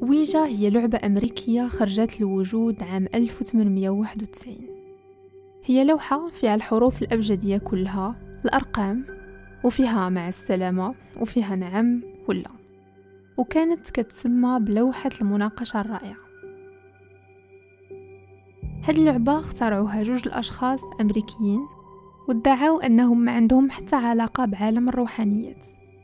ويجا هي لعبة أمريكية خرجت لوجود عام 1891. هي لوحة فيها الحروف الأبجدية كلها، الأرقام، وفيها مع السلامة، وفيها نعم ولا، وكانت كتسمى بلوحة المناقشة الرائعة. هاد اللعبة اخترعوها 2 الأشخاص أمريكيين، وادعوا أنهم ما عندهم حتى علاقة بعالم الروحانيات.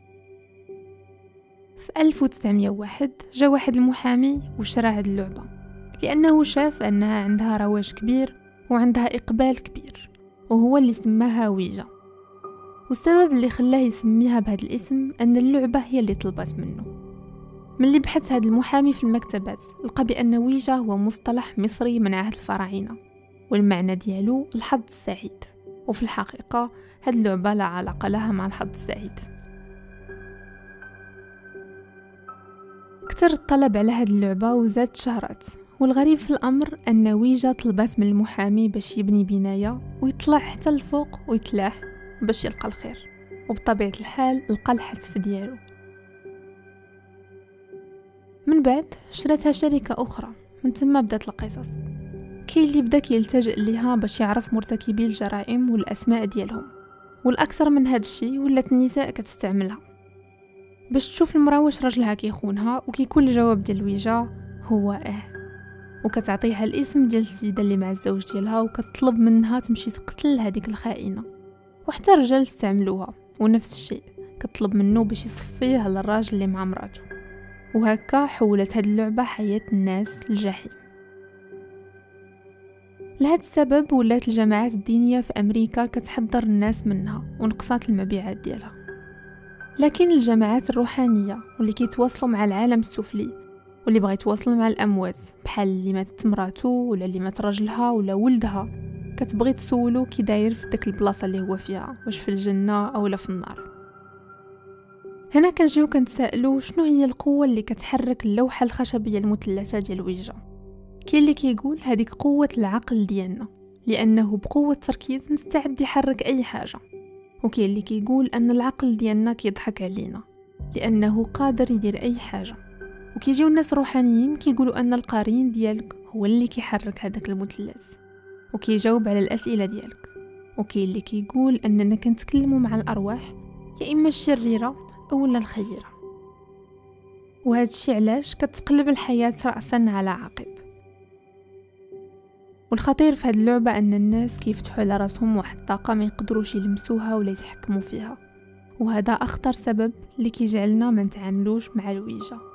في 1901 جا واحد المحامي وشرى هاد اللعبة لأنه شاف أنها عندها رواج كبير وعندها إقبال كبير، وهو اللي سماها ويجا. والسبب اللي خلاه يسميها بهذا الاسم أن اللعبة هي اللي طلبت منه. ملي بحث هذا المحامي في المكتبات لقى بأن ويجا هو مصطلح مصري من عهد الفراعنة، والمعنى ديالو الحظ السعيد، وفي الحقيقة هذه اللعبة لا علاقة لها مع الحظ السعيد. كتر الطلب على هذه اللعبة وزاد شهرت، والغريب في الأمر أن ويجا طلبت من المحامي باش يبني بناية ويطلع حتى الفوق ويتلاح باش يلقى الخير، وبطبيعة الحال لقى الحتف ديالو. من بعد شرتها شركة أخرى، من ثم بدات القصص. كاين اللي بدا كيلتجئ ليها باش يعرف مرتكبي الجرائم والأسماء ديالهم، والأكثر من هذا الشيء ولات النساء كتستعملها باش تشوف المرأة واش راجلها كيخونها، وكيكون الجواب ديال ويجا هو وكتعطيها الاسم ديال السيدة اللي مع الزوج ديالها، وكتطلب منها تمشي تقتل هذيك الخائنة. وحتى الرجال استعملوها ونفس الشيء، كتطلب منه باش يصفيه على الراجل اللي مع مراته. وهكا حولت هاد اللعبة حياة الناس للجحيم. لهذا السبب ولات الجماعات الدينية في أمريكا كتحذر الناس منها ونقصات المبيعات ديالها. لكن الجماعات الروحانية واللي كيتواصلوا مع العالم السفلي، واللي بغى يتواصل مع الأموات بحال اللي ماتت مراته ولا اللي مات راجلها ولا ولدها، كتبغي تسولو كي داير في ديك البلاصة اللي هو فيها، واش في الجنة أو لا في النار. هنا كنجيو كنتسائلوا شنو هي القوة اللي كتحرك اللوحة الخشبية المثلثة ديال ويجا. كاين اللي كيقول هذيك قوة العقل ديالنا، لأنه بقوة تركيز مستعد يحرك أي حاجة. وكاين اللي كيقول أن العقل ديالنا كيضحك علينا لأنه قادر يدير أي حاجة. وكيجيو الناس روحانيين كيقولوا أن القرين ديالك هو اللي كيحرك هذاك المثلث وكيجاوب على الأسئلة ديالك. وكاين اللي كيقول أننا كنتكلموا مع الأرواح يا إما الشريرة أو الخيرة. وهذا الشيء علاش كتقلب الحياة رأسا على عقب. والخطير في هذه اللعبة أن الناس كيفتحوا على راسهم واحد الطاقة ما يقدروش يلمسوها ولا يتحكموا فيها، وهذا أخطر سبب اللي كيجعلنا ما نتعاملوش مع الويجا.